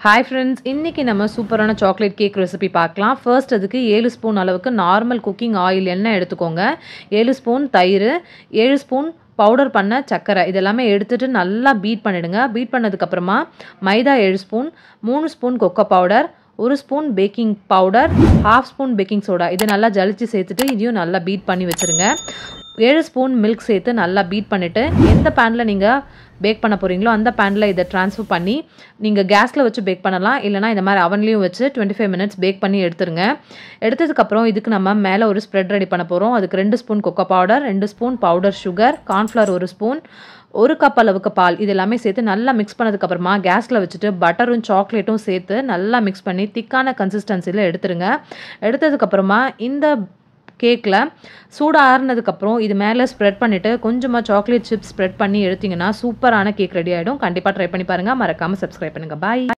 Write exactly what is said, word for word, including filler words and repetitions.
Hi friends, இன்னைக்கு நம்ம சூப்பரான சாக்லேட் கேக் ரெசிபி பார்க்கலாம். ஃபர்ஸ்ட் அதுக்கு ஏழு ஸ்பூன் அளவுக்கு நார்மல் குக்கிங் ஆயில் எண்ணெய் எடுத்துக்கோங்க. ஏழு ஸ்பூன் தயிர், ஏழு ஸ்பூன் பவுடர் பண்ண சக்கரை இதெல்லாமே எடுத்துட்டு நல்லா பீட் பண்ணிடுங்க. பீட் பண்ணதுக்கு அப்புறமா மைதா ஏழு ஸ்பூன், மூணு ஸ்பூன் கொக்கோ பவுடர், ஒரு spoon baking powder, half spoon baking soda இது நல்லா ஜலிச்சு சேர்த்துட்டு இதையும் நல்லா பீட் பண்ணி வச்சுருங்க. ஏழு ஸ்பூன் மில்க் சேர்த்து நல்லா பீட் பண்ணிவிட்டு எந்த பேனில் நீங்கள் பேக் பண்ண போகிறீங்களோ அந்த பேனில் இதை ட்ரான்ஸ்ஃபர் பண்ணி நீங்கள் கேஸில் வச்சு பேக் பண்ணலாம், இல்லைனா இந்த மாதிரி அவன்லேயும் வச்சு டுவெண்ட்டி ஃபைவ் மினிட்ஸ் பேக் பண்ணி எடுத்துருங்க. எடுத்ததுக்கப்புறம் இதுக்கு நம்ம மேலே ஒரு ஸ்ப்ரெட் ரெடி பண்ண போகிறோம். அதுக்கு ரெண்டு ஸ்பூன் கொக்கோ பவுடர், ரெண்டு ஸ்பூன் பவுடர் சுகர், கார்ன்ஃப்ளவர் ஒரு ஸ்பூன், ஒரு கப் அளவுக்கு பால் இது எல்லாமே சேர்த்து நல்லா மிக்ஸ் பண்ணதுக்கப்புறமா கேஸில் வச்சுட்டு பட்டரும் சாக்லேட்டும் சேர்த்து நல்லா மிக்ஸ் பண்ணி திக்கான கன்சிஸ்டன்சியில் எடுத்துருங்க. எடுத்ததுக்கப்புறமா இந்த கேக்கில் சூடாக ஆறுனதுக்கப்புறம் இது மேலே ஸ்ப்ரெட் பண்ணிவிட்டு கொஞ்சமாக சாக்லேட் சிப்ஸ் ஸ்ப்ரெட் பண்ணி எடுத்திங்கன்னா சூப்பரான கேக் ரெடி ஆகிடும். கண்டிப்பாக ட்ரை பண்ணி பாருங்கள். மறக்காமல் சப்ஸ்கிரைப் பண்ணுங்கள். பாய்.